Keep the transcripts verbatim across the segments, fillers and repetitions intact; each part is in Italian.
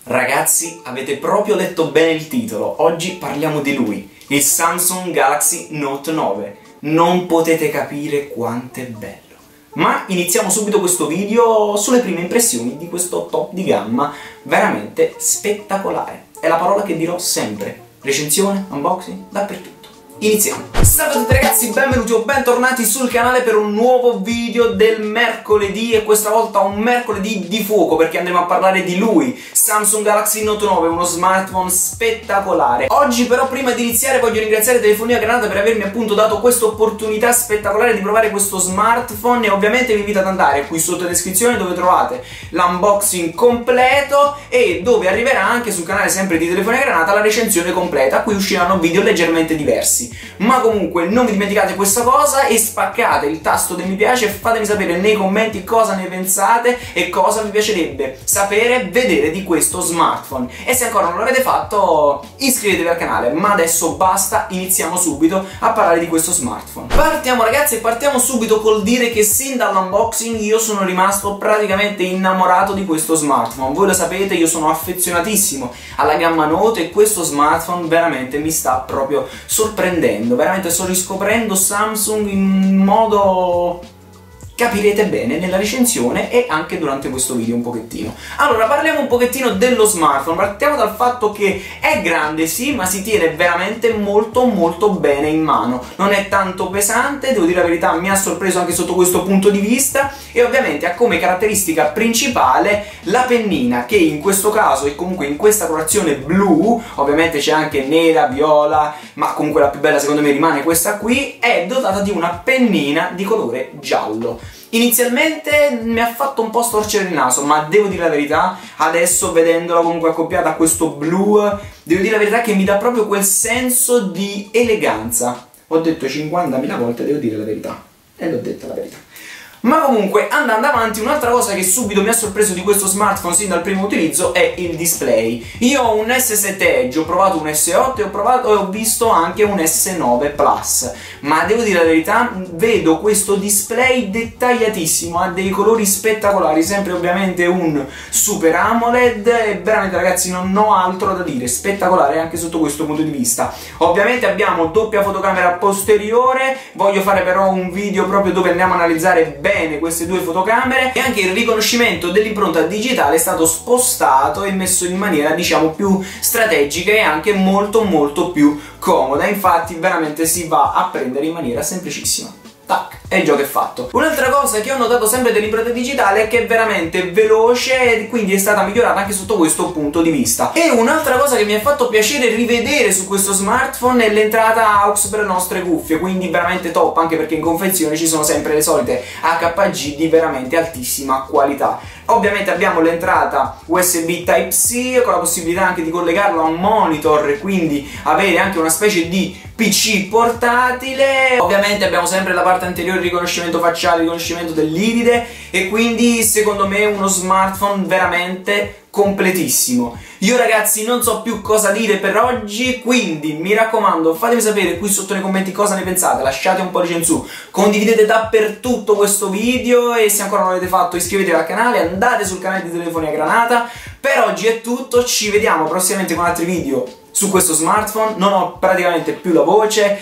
Ragazzi, avete proprio letto bene il titolo, oggi parliamo di lui, il Samsung Galaxy Note nove. Non potete capire quanto è bello. Ma iniziamo subito questo video sulle prime impressioni di questo top di gamma, veramente spettacolare. È la parola che dirò sempre. Recensione, unboxing, dappertutto. Iniziamo! Salve a tutti ragazzi, benvenuti o bentornati sul canale per un nuovo video del mercoledì, e questa volta un mercoledì di fuoco perché andremo a parlare di lui, Samsung Galaxy Note nove, uno smartphone spettacolare. Oggi però, prima di iniziare, voglio ringraziare Telefonia Granata per avermi appunto dato questa opportunità spettacolare di provare questo smartphone, e ovviamente vi invito ad andare qui sotto in descrizione dove trovate l'unboxing completo e dove arriverà anche sul canale sempre di Telefonia Granata la recensione completa, a cui usciranno video leggermente diversi. Ma comunque non vi dimenticate questa cosa e spaccate il tasto del mi piace e fatemi sapere nei commenti cosa ne pensate e cosa vi piacerebbe sapere, vedere di questo smartphone. E se ancora non l'avete fatto, iscrivetevi al canale. Ma adesso basta, iniziamo subito a parlare di questo smartphone. Partiamo ragazzi, e partiamo subito col dire che sin dall'unboxing io sono rimasto praticamente innamorato di questo smartphone. Voi lo sapete, io sono affezionatissimo alla gamma Note e questo smartphone veramente mi sta proprio sorprendendo. Veramente sto riscoprendo Samsung in modo... capirete bene nella recensione e anche durante questo video un pochettino. Allora, parliamo un pochettino dello smartphone. Partiamo dal fatto che è grande, sì, ma si tiene veramente molto molto bene in mano. Non è tanto pesante, devo dire la verità, mi ha sorpreso anche sotto questo punto di vista, e ovviamente ha come caratteristica principale la pennina, che in questo caso e comunque in questa colorazione blu, ovviamente c'è anche nera, viola, ma comunque la più bella secondo me rimane questa qui, è dotata di una pennina di colore giallo. Inizialmente mi ha fatto un po' storcere il naso, ma devo dire la verità, adesso vedendola comunque accoppiata a questo blu, devo dire la verità che mi dà proprio quel senso di eleganza. Ho detto cinquantamila volte, devo dire la verità, e l'ho detta la verità. Ma comunque, andando avanti, un'altra cosa che subito mi ha sorpreso di questo smartphone sin dal primo utilizzo è il display. Io ho un S sette Edge, ho provato un S otto e ho, provato, e ho visto anche un S nove Plus, ma devo dire la verità, vedo questo display dettagliatissimo, ha dei colori spettacolari, sempre ovviamente un Super AMOLED, e veramente ragazzi non ho altro da dire, spettacolare anche sotto questo punto di vista. Ovviamente abbiamo doppia fotocamera posteriore, voglio fare però un video proprio dove andiamo a analizzare bene queste due fotocamere, e anche il riconoscimento dell'impronta digitale è stato spostato e messo in maniera diciamo più strategica e anche molto molto più comoda. Infatti veramente si va a prendere in maniera semplicissima. Tac, e il gioco è fatto. Un'altra cosa che ho notato sempre dell'impronta digitale è che è veramente veloce e quindi è stata migliorata anche sotto questo punto di vista. E un'altra cosa che mi ha fatto piacere rivedere su questo smartphone è l'entrata A U X per le nostre cuffie, quindi veramente top, anche perché in confezione ci sono sempre le solite H G di veramente altissima qualità. Ovviamente abbiamo l'entrata U S B Type C con la possibilità anche di collegarlo a un monitor e quindi avere anche una specie di P C portatile. Ovviamente abbiamo sempre la parte anteriore riconoscimento facciale, riconoscimento dell'iride, e quindi secondo me uno smartphone veramente completissimo. Io ragazzi non so più cosa dire per oggi, quindi mi raccomando fatemi sapere qui sotto nei commenti cosa ne pensate, lasciate un pollice in su, condividete dappertutto questo video, e se ancora non l'avete fatto iscrivetevi al canale, andate sul canale di Telefonia Granata. Per oggi è tutto, ci vediamo prossimamente con altri video su questo smartphone, non ho praticamente più la voce,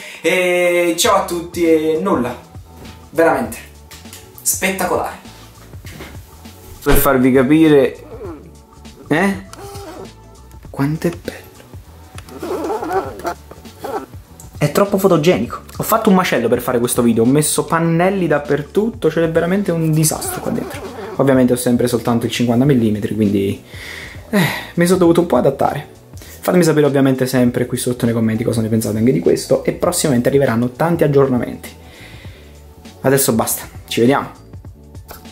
e ciao a tutti e nulla, veramente spettacolare. Per farvi capire eh? quanto è bello, è troppo fotogenico. Ho fatto un macello per fare questo video, ho messo pannelli dappertutto, c'è veramente un disastro qua dentro. Ovviamente ho sempre soltanto il cinquanta millimetri, quindi eh, mi sono dovuto un po' adattare. Fatemi sapere ovviamente sempre qui sotto nei commenti cosa ne pensate anche di questo, e prossimamente arriveranno tanti aggiornamenti. Adesso basta, ci vediamo.